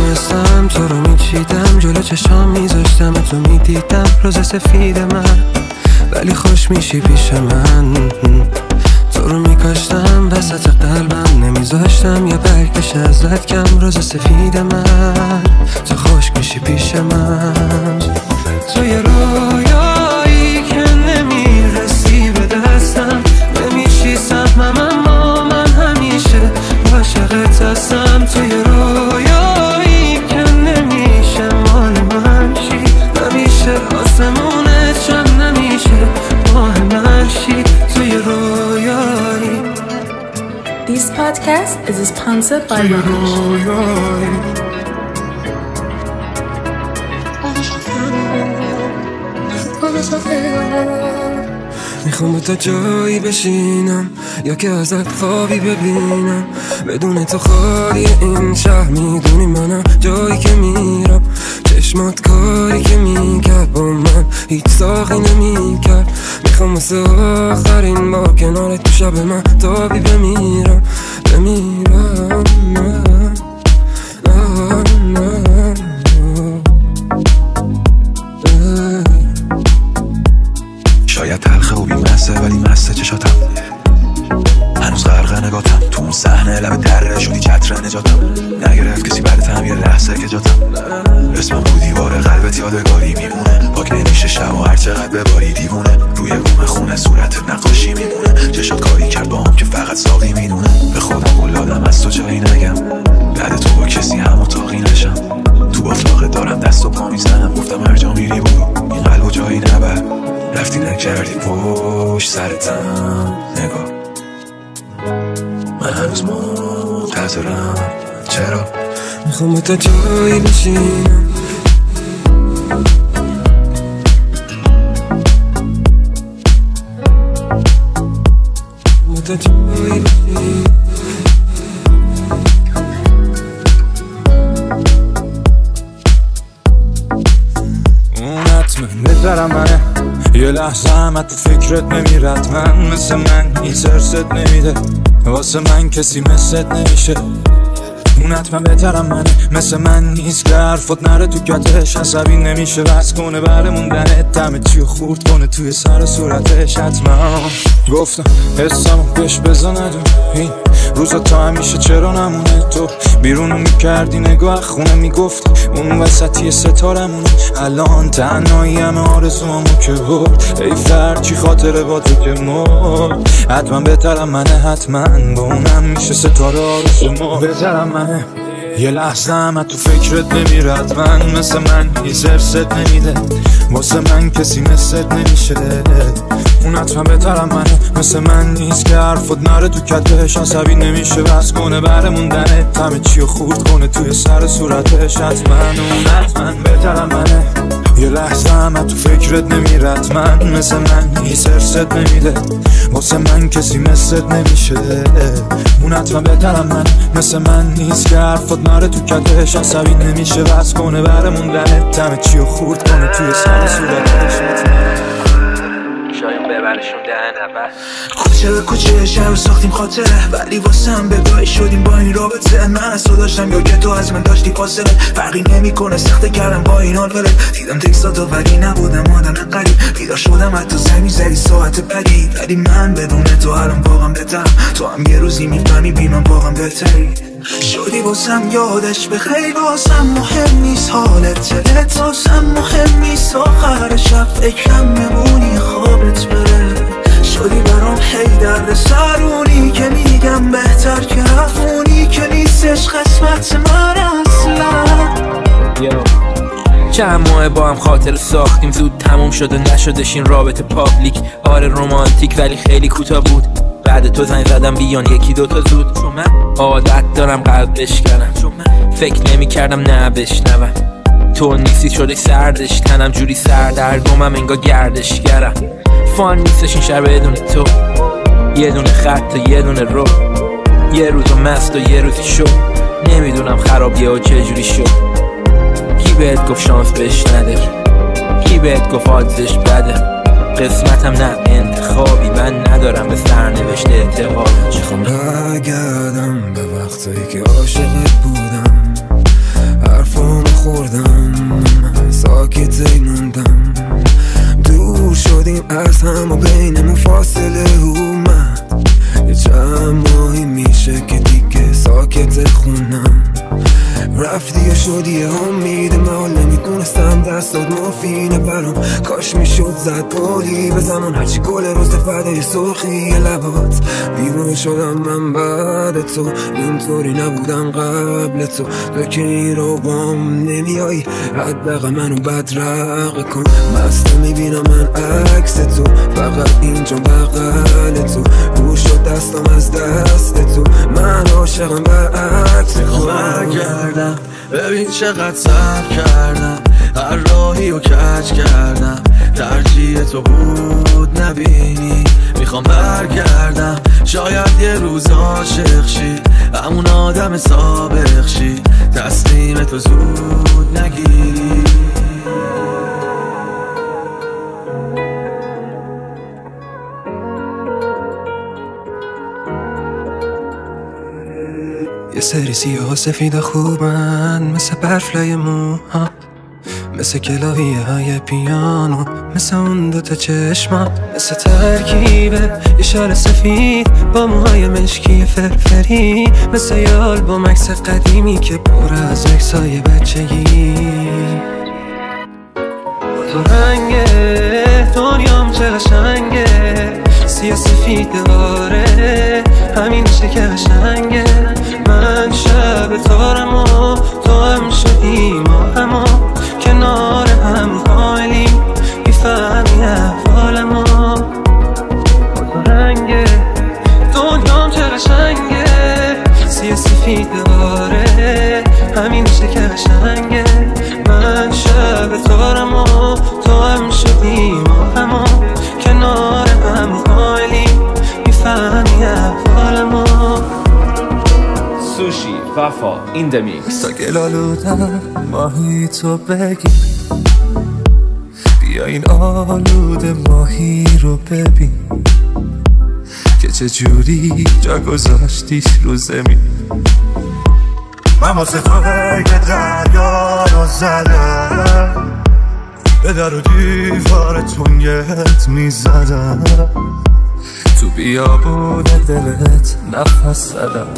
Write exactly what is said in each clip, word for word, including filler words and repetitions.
میدونستم تو رو میچیدم، جلو چشام میذاشتم تو میدیدم روز سفید من، ولی خوش میشی پیش من. تو رو میکاشتم وسط قلبم، نمیذاشتم یا برگش ازت کم روز سفید من. تو خوش میشی پیش من، تو یه رویایی که نمیرسی به دستم، نمیشی سهمم اما من همیشه عاشقت هستم. تو یه رویایی که نمیشه مال من شی، نمیشه آسمونت شم، نمیشه ماه من شی. تو یه رویایی. This podcast is sponsored by رویایی. میخوام با تو جایی بشینم یا که ازت خوابی ببینم، بدون تو خالی این شهر. میدونی منم جایی که میرم، چشمات کاری که میکرد با من هیچ ساقی نمیکرد. میخوام واسه آخرین بار کنارت تو شب من تابی بمیرم بمیرم نه. آه نه. شاید تلخه و بیمسته ولی مسته چشاتم، هنوز غرق نگاتم تو اون صحنه لب دره شدی چتر نجاتم. نگرفت کسی بعدتم یه لحظه که جاتم، اسمم رو دیوار قلبت یادگاری میمونه. پاک نمیشه شب و هر چقدر بباری دیوونه، روی بوم خونه صورت نقاشی میمونه. چشات کاری کرد با هم که فقط ساقی میدونه. به خودم قولادم از تو جایی نگم، بعد تو با کسی هم اتاقی نشم. تو باطلاقه دارم دست و پا میزنم، گفتم هر جا میری برو این قلب و جایی نبر. رفتی نکردی پشت سرتم نگاه، من هنوز منتظرم. چرا؟ میخوام با تو جایی بشینم، با تو جایی بشینم. اون حتمه بهترم منه، یه لحظه هم تو فکرت نمیرد. من مثل من هیچ ارست نمیده، واسه من کسی مثلت نمیشه. اون حتما بهترم منه، مثل من نیست که حرفت نره تو کتش. عصبی نمیشه بس کنه بره موندنت، دمه چیو خورد کنه توی سر صورتش. حتما گفتم حسمو بهش بزن ندون این روزا تا همیشه چرا نمونه. تو بیرونو میکردی نگاه خونه میگفت اون وسطی ستارمونه. الان تنهایی همه آرزوامو که برد، ای فرد چی خاطره با تو که مرد. حتما بهترم منه، حتما با اونم میشه ستاره آرزومو. بهترم منه، یه لحظه هم تو فکرت نمیرد. من مثل من هیچ ارست نمیده، واسه من کسی مثلت نمیشه. اون حتما بهترم منه، مثل من نیست که حرفت نره تو کتش. عصبی نمیشه بس کنه بره موندنه، همه چیو خورد کنه توی سر صورتش. حتما اون حتما بهترم منه، یه لحظه هم تو فکرت نمیرد. من مثل من هیچ ارست نمیده، واسه من کسی مثلت نمیشه. اون حتما بهترم من، مثل من نیست که حرفت نره تو کتش. عصبی نمیشه بس کنه بره موندنه، همه چیو خورد کنه توی سر صورتش. شاید ببرشون ده نفر کوچه به کوچه شهر ساختیم خاطره، ولی واسه هم بگاهی شدیم با این رابطه. من از تو داشتم یا که تو از من داشتی فاصله، فرقی نمی کنه سخته کردم با این حال ولی دیدم تکساتو ولی نبودم آدم قریب. بیدار شدم حتی زمین زدی ساعت بدی، ولی من بدون تو الان واقعا بهترم. تو هم یه روزی میفهمی بی من واقعا بهتری شدی. واسم یادش به خیلی واسم مهم نیست حالت دلت، واسم مهم نیست آخر شب فکرم میمونی خوابت بره. شدی برام هی درد سرونی که میگم بهتر که رفونی، که نیستش قسمت من اصلا. چند ماه با هم خاطر ساختیم، زود تموم شد و نشدش این رابطه پابلیک. آره رومانتیک ولی خیلی کوتاه بود. بعد تو زنگ زدم بیان یکی دوتا زود، چون من عادت دارم قلب بشکنم. چون من فکر نمی کردم نه بشنوم. تو نیستی شده سردش تنم جوری سردرگمم انگار گردشگرم. فان نیستش این شهر بدون تو، یه دونه خط و یه دونه رو، یه روزو مست و یه روزی شو. نمیدونم خرابیه و چه جوری شد. کی بهت گفت شانس بهش نده، کی بهت گفت آدزش بده. قسمتم نه انتخابی، من ندارم به سرنوشت اعتقاد. میخوام برگردم به وقتایی که عاشقت بودم، خوردم، ساکت موندم، دور شدیم از هم و بینمون فاصله اومد. یه چند ماهی میشه که دیگه ساکت خونم، رفتی و شدی امید من، نمیدونستم دستات مفینه برام، کاش میشد زد بودی به زمان، هرچی گل روز فدای سرخی لبات. دیوونه شدم من بعد تو، اینطوری نبودم قبل تو، تو که این رو بام نمیایی حداقل منو بدرقه کن. مست میبینم من عکس تو، فقط اینجا بغل تو، روش شد دستم از دست تو، من عاشقم برعکس تو. برگردم ببین چقدر صبر کردم، هر راهی رو کج کردم، ترجیح تو بود نبینی. میخوام برگردم شاید یه روز عاشق شی، همون آدم سابق شی، تسلیم تو زود نگیری. یه سری سیاه و سفید خوبن، مثل برفلای موها، مثل کلاویه های پیانو، مثل اون دوتا چشما، مثل ترکیبه یه شال سفید با موهای مشکی فرفری، مثل یه آلبوم عکس قدیمی که پر از عکسای بچگی. تو رنگه دنیام چه قشنگه، سیاه سفید داره همینشه که قشنگه. من شب تارم و تو هم شدی ما همو، کنار هم کاملیم میفهمی احوالمو. تو رنگه دنیام چه قشنگه، سیاه سفید داره همینشه که قشنگه. من شب تارم و تو هم شدی ما همو، کنار هم کاملیم میفهمی احوالمو. سوشی وفا این دمیکس. تا گلالودم ماهی تو بگی، بیا این آلوده ماهی رو ببین که چجوری جا گذاشتیش رو زمین. من واسه تو که دریا رو زدم، به در و دیوار تنگت میزدم، تو بیابون دلت نفس زدم.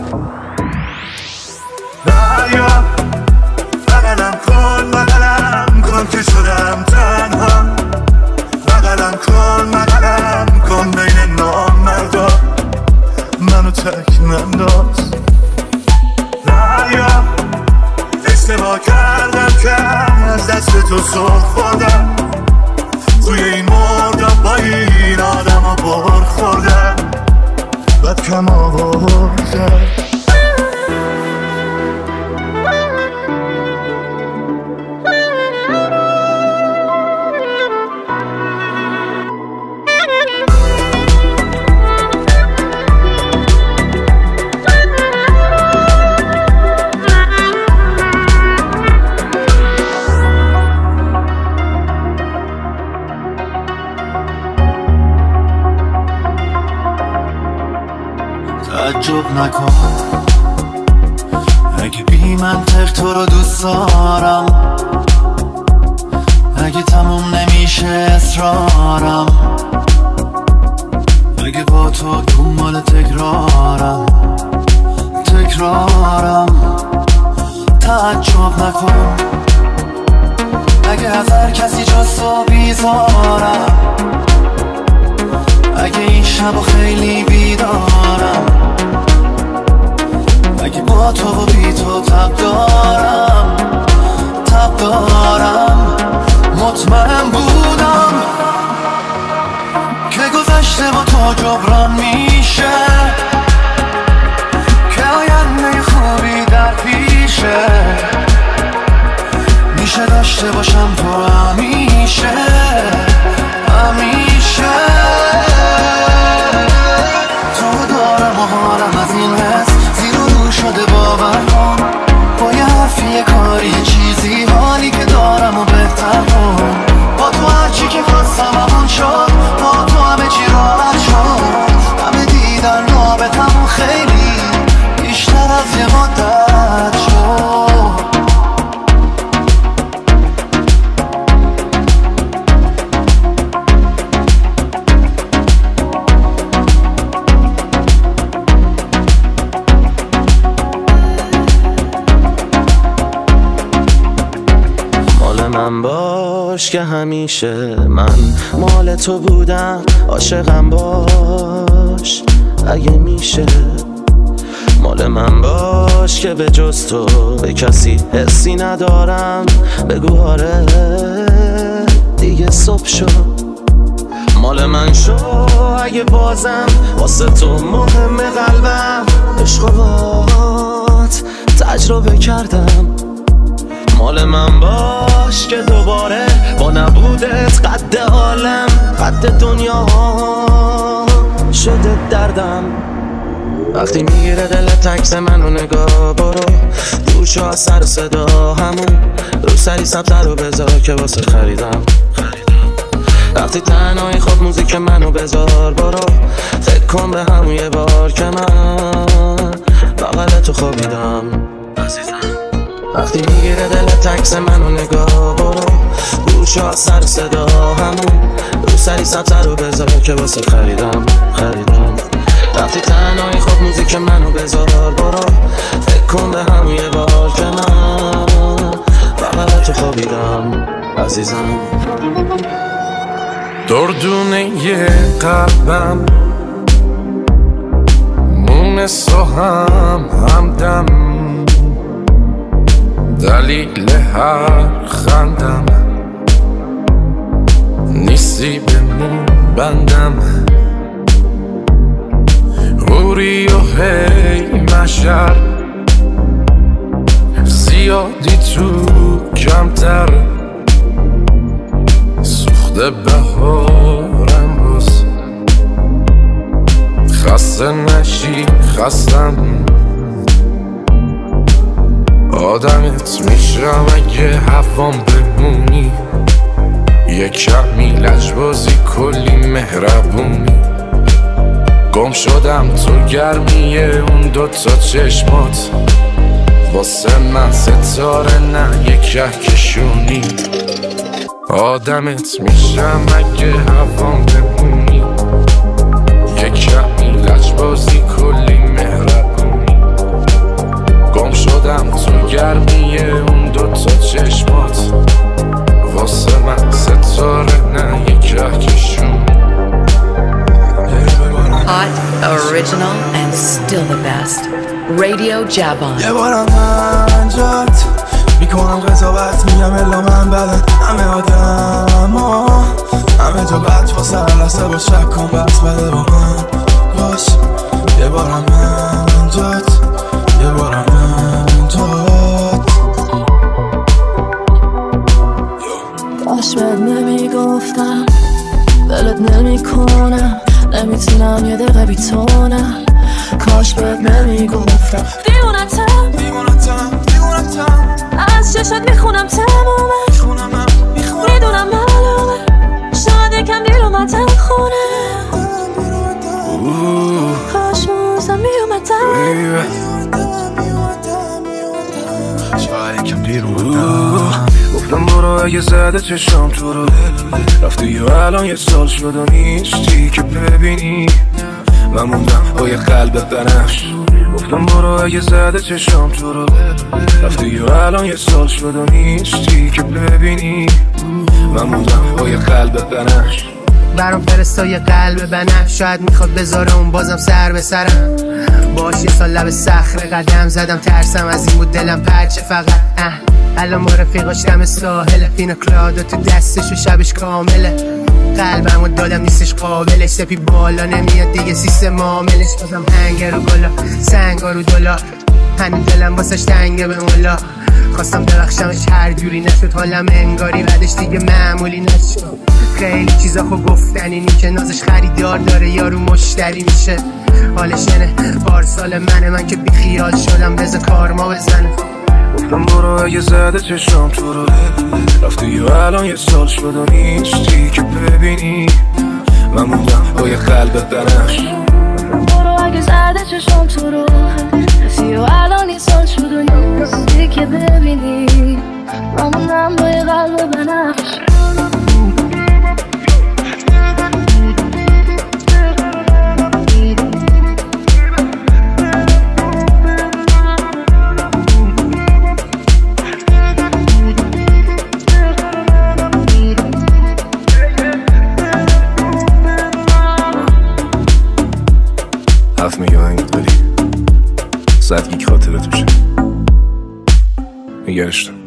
دریا بغلم کن بغلم کن که شدم تنها، بغلم کن بغلم کن بین نامردا، منو تک ننداز. دریا اشتباه کردم که از دست تو سر خوردم، توی این مردم با این آدم ها بار خوردم، بد کم آوردم. تعجب نکن اگه بی منطق تو رو دوست دارم، اگه تموم نمیشه اصرارم، اگه با تو دنبال تکرارم تکرارم. تعجب نکن اگه از هر کسی جز تو بیزارم، اگه این شب خیلی بیدارم، اگه با تو و بی تو تب دارم تب دارم. مطمئن بودم که گذشته با تو جبران میشه، که آینده خوبی در پیشه، میشه داشته باشم تو همیشه همیشه. تو دارم و حالم از این حس زیر و رو شده، باور کن با یه حرفی یه کاری چیزی، حالی که دارم و بهتر کن. با تو هرچی که خواستم همون شد، با تو همه چی راحت شد. باش که همیشه من مال تو بودم، عاشقم باش اگه میشه، مال من باش که به جز تو به کسی حسی ندارم. بگو آره دیگه صبح شد، مال من شو اگه بازم واسه تو مهم قلبم. عشق و بات تجربه کردم، مال من باش که دوباره با نبودت قد عالم قد دنیا شده دردم. وقتی میگیره دلت عکس منو نگاه برو، گوشو از سر صدا همون رو سری سبتر رو بذار که واسه خریدم. وقتی تنهایی خود موزیک منو بذار برو، فکر کن به همون یه بار که من بغل تو خوابیدم. وقتی میگیره دلت عکس منو نگاه برو، گوشو از سر صدا همون رو سری سبتر رو بذار که واسه خریدم خریدم. وقتی تنهایی خود موزیک منو بذار برو، فکر کن به همون یه بار که من بغل تو خوابیدم عزیزم. دردونه یه قلبم مونس و هم همدم، دلیل هر خندم نیستی به مون بندم. غوری و هی مشر زیادی تو کمتر، سوخته بهارم باز خسته نشی خستم. آدمت میشم اگه هوام بمونی، یه کمی لجبازی کلی مهربونی. گم شدم تو گرمیه اون دوتا چشمات، واسه من ستاره نه یه کهکشونی. آدمت میشم اگه هوام بمونی، یه کمی لجبازی کلی مهربونی. گم شدم تو گرمیه اون دوتا چشمات، واسه من ستاره نه یه کهکشونی. Hot, original, and still the best. Radio Javon. یه بارم من جات میکنم قضاوت، میگم الا من بدن همه آدم ها، همه جا بد واسه هر لحظه با شک کن بس بده با من باش. یه بارم من جات، یه بارم من جات. باش بد نمیگفتم دلت نمیکنم، نمیتونم یه دقیقه بیتونم. کاش بهت نمیگفتم دیوونتم دیوونتم دیوونتم، از چشات میخونم تمامه، میدونم معلومه شاید یکم دیر اومدم خونه. کاش موزم میومدم، شاید یکم دیر اومدم. گفتم برو اگه زده چشم تو رو، رفتی و الان یه سال شد و نیستی که ببینی. من موندم با یه قلب بنفش. گفتم برو اگه زده چشم تو رو، رفتی و الان یه سال شد و نیستی که ببینی. من موندم با یه قلب بنفش. برام فرستا یه قلب بنفش، شاید میخواد بذاره اون بازم سر به سرم. باش یه سال لب صخره قدم زدم، ترسم از این بود دلم پرچه فقط. اه الان با رفیقاش دم ساحله، پینا کلادا تو دستش و شبش کامله. قلبمو دادم نیستش قابلش، سپی بالا نمیاد دیگه سیستم معاملش. بازم هنگر و گلا سنگا رو دلار، هنوز دلم واسش تنگه به مولا. خواستم ببخشمش هر جوری نشد، حالم انگاری بعدش دیگه معمولی نشد. خیلی چیزا خو گفتنی نی که نازش خریدار داره یارو مشتری میشه. حالش اینه پارسال منه، من که بی خیال شدم بذار کارما بزنه. گفتم برو اگه زده چشم تو رو، رفتی و الان یه سال شد و نیستی که ببینی. من موندم با یه قلب بنفش. برو اگه زده چشم تو رو، رفتی و الان یه سال شد و نیستی که ببینی. من موندم با یه قلب بنفش. هفت میگه هنگ داری صد گیگ خاطره توشه نگرشتم